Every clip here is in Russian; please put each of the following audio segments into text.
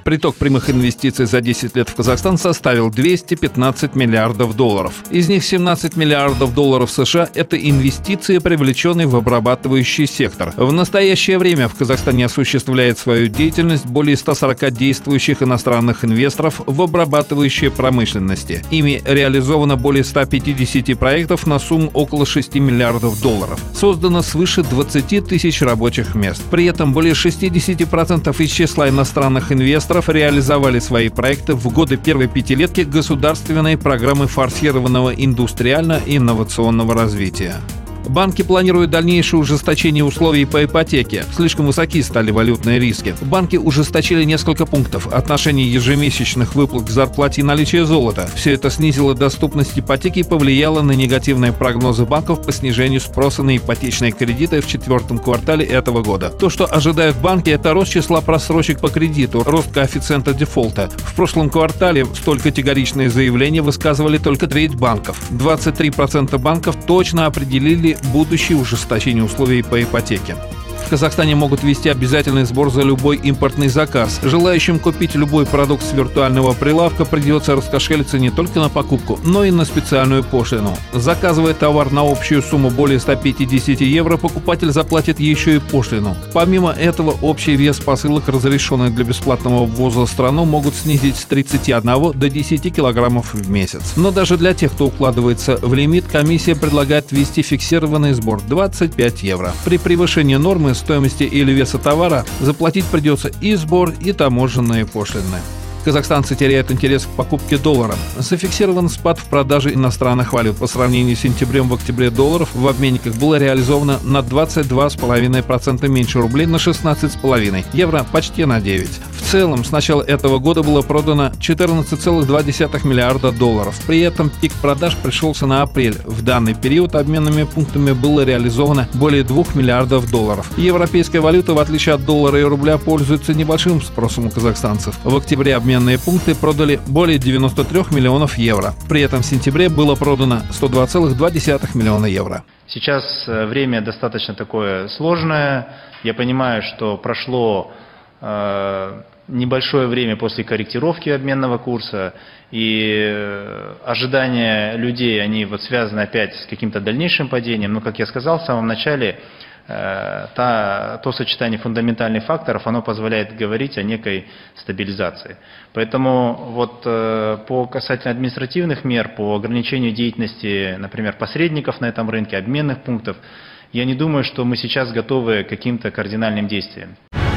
Приток прямых инвестиций за 10 лет в Казахстан составил 215 миллиардов долларов. Из них 17 миллиардов долларов США – это инвестиции, привлеченные в обрабатывающий сектор. В настоящее время в Казахстане осуществляет свою деятельность более 140 действующих иностранных инвесторов в обрабатывающей промышленности. Ими реализовано более 150 проектов на сумму около 6 миллиардов долларов. Создано свыше 20 тысяч рабочих мест. При этом более 60% из числа иностранных инвесторов реализовали свои проекты в годы первой пятилетки государственной программы форсированного индустриально-инновационного развития. Банки планируют дальнейшее ужесточение условий по ипотеке. Слишком высоки стали валютные риски. Банки ужесточили несколько пунктов: отношение ежемесячных выплат к зарплате и наличие золота. Все это снизило доступность ипотеки и повлияло на негативные прогнозы банков по снижению спроса на ипотечные кредиты в четвертом квартале этого года. То, что ожидают банки, это рост числа просрочек по кредиту, рост коэффициента дефолта. В прошлом квартале столь категоричные заявления высказывали только треть банков. 23% банков точно определили будущее ужесточение условий по ипотеке. В Казахстане могут ввести обязательный сбор за любой импортный заказ. Желающим купить любой продукт с виртуального прилавка придется раскошелиться не только на покупку, но и на специальную пошлину. Заказывая товар на общую сумму более 150 евро, покупатель заплатит еще и пошлину. Помимо этого, общий вес посылок, разрешенных для бесплатного ввоза в страну, могут снизить с 31 до 10 килограммов в месяц. Но даже для тех, кто укладывается в лимит, комиссия предлагает ввести фиксированный сбор – 25 евро. При превышении нормы стоимости или веса товара заплатить придется и сбор, и таможенные пошлины. Казахстанцы теряют интерес к покупке доллара. Зафиксирован спад в продаже иностранных валют. По сравнению с сентябрем, в октябре долларов в обменниках было реализовано на 22,5% меньше, рублей на 16,5%, евро почти на 9%. В целом, с начала этого года было продано 14,2 миллиарда долларов. При этом пик продаж пришелся на апрель. В данный период обменными пунктами было реализовано более 2 миллиардов долларов. Европейская валюта, в отличие от доллара и рубля, пользуется небольшим спросом у казахстанцев. В октябре обменные пункты продали более 93 миллионов евро. При этом в сентябре было продано 102,2 миллиона евро. Сейчас время достаточно такое сложное. Я понимаю, что прошло небольшое время после корректировки обменного курса, и ожидания людей, они связаны опять с каким-то дальнейшим падением. Но, как я сказал в самом начале, то сочетание фундаментальных факторов, оно позволяет говорить о некой стабилизации. Поэтому по касательно административных мер, по ограничению деятельности, например, посредников на этом рынке, обменных пунктов, я не думаю, что мы сейчас готовы к каким-то кардинальным действиям.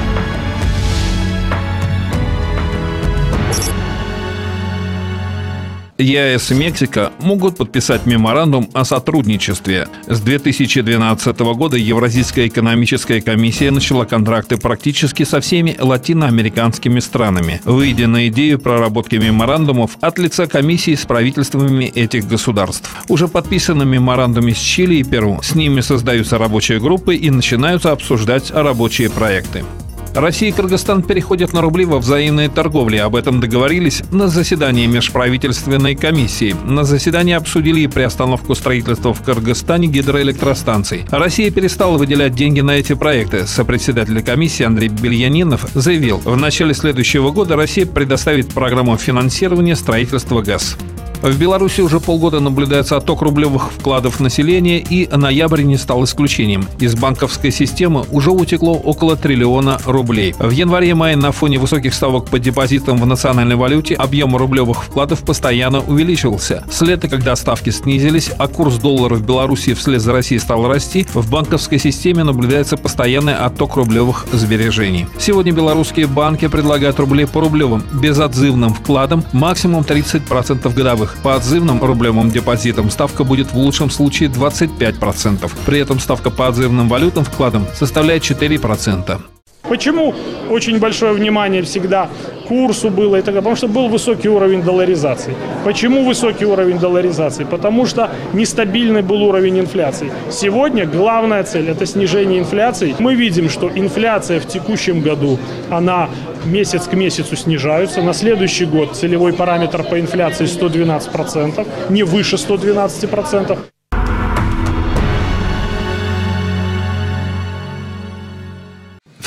ЕАЭС и Мексика могут подписать меморандум о сотрудничестве. С 2012 года Евразийская экономическая комиссия начала контракты практически со всеми латиноамериканскими странами, выйдя на идею проработки меморандумов от лица комиссии с правительствами этих государств. Уже подписаны меморандумы с Чили и Перу. С ними создаются рабочие группы и начинаются обсуждать рабочие проекты. Россия и Кыргызстан переходят на рубли во взаимной торговле. Об этом договорились на заседании межправительственной комиссии. На заседании обсудили и приостановку строительства в Кыргызстане гидроэлектростанций. Россия перестала выделять деньги на эти проекты. Сопредседатель комиссии Андрей Бельянинов заявил, в начале следующего года Россия предоставит программу финансирования строительства ГЭС. В Беларуси уже полгода наблюдается отток рублевых вкладов населения, и ноябрь не стал исключением. Из банковской системы уже утекло около триллиона рублей. В январе-мае на фоне высоких ставок по депозитам в национальной валюте объем рублевых вкладов постоянно увеличивался. С лета, когда ставки снизились, а курс доллара в Беларуси вслед за Россией стал расти, в банковской системе наблюдается постоянный отток рублевых сбережений. Сегодня белорусские банки предлагают рубли по рублевым безотзывным вкладам максимум 30% годовых. По отзывным рублевым депозитам ставка будет в лучшем случае 25%. При этом ставка по отзывным валютным вкладам составляет 4%. Почему очень большое внимание всегда курсу было и так далее? Потому что был высокий уровень долларизации. Почему высокий уровень долларизации? Потому что нестабильный был уровень инфляции. Сегодня главная цель – это снижение инфляции. Мы видим, что инфляция в текущем году, она месяц к месяцу снижается. На следующий год целевой параметр по инфляции 112%, не выше 112%.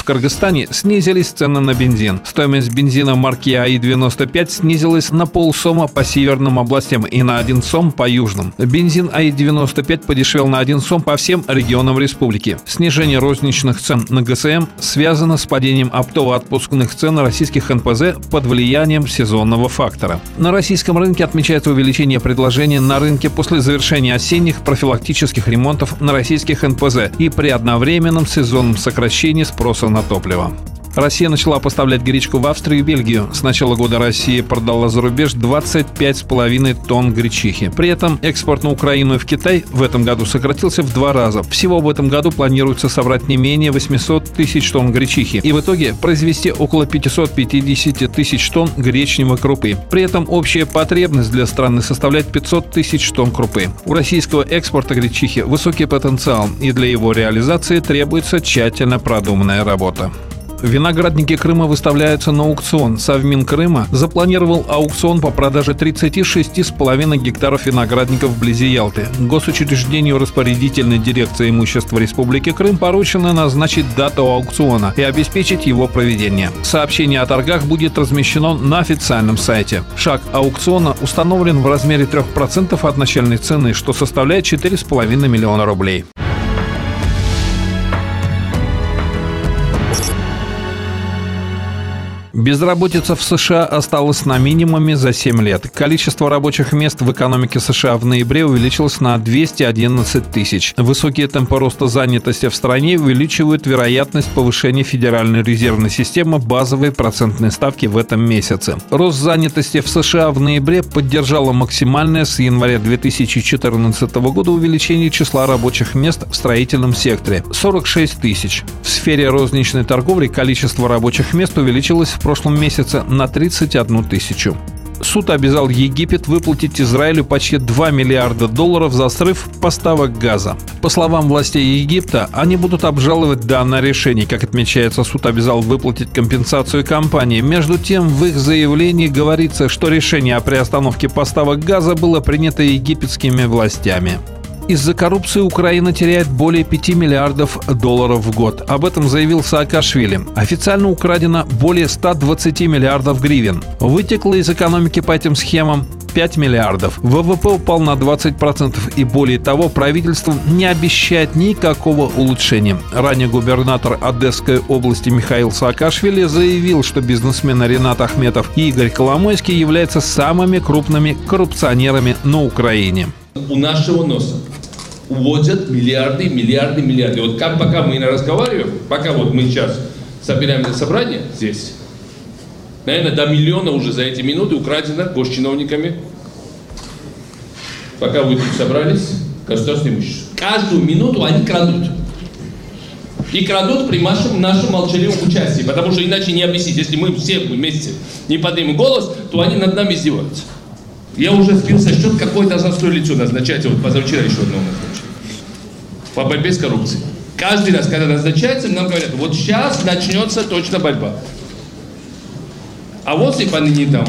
В Кыргызстане снизились цены на бензин. Стоимость бензина марки АИ-95 снизилась на полсома по северным областям и на 1 сом по южным. Бензин АИ-95 подешевел на 1 сом по всем регионам республики. Снижение розничных цен на ГСМ связано с падением оптово-отпускных цен российских НПЗ под влиянием сезонного фактора. На российском рынке отмечается увеличение предложения на рынке после завершения осенних профилактических ремонтов на российских НПЗ и при одновременном сезонном сокращении спроса на топливо. Россия начала поставлять гречку в Австрию и Бельгию. С начала года Россия продала за рубеж 25,5 тонн гречихи. При этом экспорт на Украину и в Китай в этом году сократился в 2 раза. Всего в этом году планируется собрать не менее 800 тысяч тонн гречихи и в итоге произвести около 550 тысяч тонн гречневой крупы. При этом общая потребность для страны составляет 500 тысяч тонн крупы. У российского экспорта гречихи высокий потенциал, и для его реализации требуется тщательно продуманная работа. Виноградники Крыма выставляются на аукцион. Совмин Крыма запланировал аукцион по продаже 36,5 гектаров виноградников вблизи Ялты. Госучреждению распорядительной дирекции имущества Республики Крым поручено назначить дату аукциона и обеспечить его проведение. Сообщение о торгах будет размещено на официальном сайте. Шаг аукциона установлен в размере 3% от начальной цены, что составляет 4,5 миллиона рублей. Безработица в США осталась на минимуме за 7 лет. Количество рабочих мест в экономике США в ноябре увеличилось на 211 тысяч. Высокие темпы роста занятости в стране увеличивают вероятность повышения Федеральной резервной системы базовой процентной ставки в этом месяце. Рост занятости в США в ноябре поддержало максимальное с января 2014 года увеличение числа рабочих мест в строительном секторе – 46 тысяч. В сфере розничной торговли количество рабочих мест увеличилось в прошлом месяце на 31 тысячу. Суд обязал Египет выплатить Израилю почти $2 миллиарда за срыв поставок газа. По словам властей Египта, они будут обжаловать данное решение. Как отмечается, суд обязал выплатить компенсацию компании. Между тем, в их заявлении говорится, что решение о приостановке поставок газа было принято египетскими властями. Из-за коррупции Украина теряет более $5 миллиардов в год. Об этом заявил Саакашвили. Официально украдено более 120 миллиардов гривен. Вытекло из экономики по этим схемам 5 миллиардов. ВВП упал на 20%. И более того, правительство не обещает никакого улучшения. Ранее губернатор Одесской области Михаил Саакашвили заявил, что бизнесмены Ринат Ахметов и Игорь Коломойский являются самыми крупными коррупционерами на Украине. У нашего носа уводят миллиарды. Вот пока мы разговариваем, пока вот мы сейчас собираем собрание здесь, наверное, до миллиона уже за эти минуты украдено госчиновниками. Пока вы тут собрались, государственное имущество. Каждую минуту они крадут. И крадут при нашем молчаливом участии, потому что иначе не объяснить. Если мы все вместе не поднимем голос, то они над нами издеваются. Я уже сбил со счет, какое должностное лицо назначать. Вот позавчера еще одного назначили. По борьбе с коррупцией. Каждый раз, когда назначается, нам говорят, вот сейчас начнется точно борьба. А вот если не там.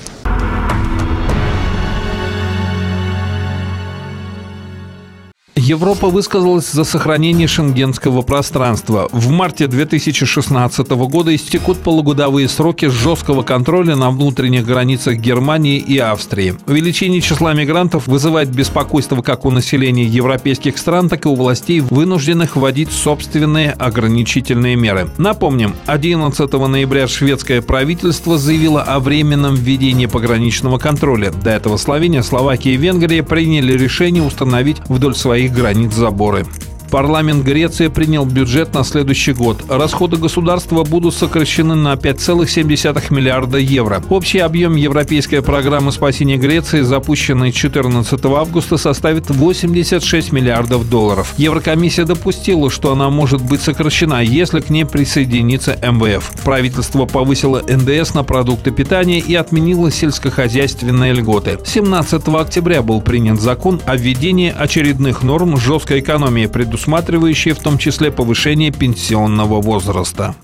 Европа высказалась за сохранение шенгенского пространства. В марте 2016 года истекут полугодовые сроки жесткого контроля на внутренних границах Германии и Австрии. Увеличение числа мигрантов вызывает беспокойство как у населения европейских стран, так и у властей, вынужденных вводить собственные ограничительные меры. Напомним, 11 ноября шведское правительство заявило о временном введении пограничного контроля. До этого Словения, Словакия и Венгрия приняли решение установить вдоль своих границ заборы. Парламент Греции принял бюджет на следующий год. Расходы государства будут сокращены на 5,7 миллиарда евро. Общий объем европейской программы спасения Греции, запущенной 14 августа, составит $86 миллиардов. Еврокомиссия допустила, что она может быть сокращена, если к ней присоединится МВФ. Правительство повысило НДС на продукты питания и отменило сельскохозяйственные льготы. 17 октября был принят закон о введении очередных норм жесткой экономии, предусматривающие в том числе повышение пенсионного возраста.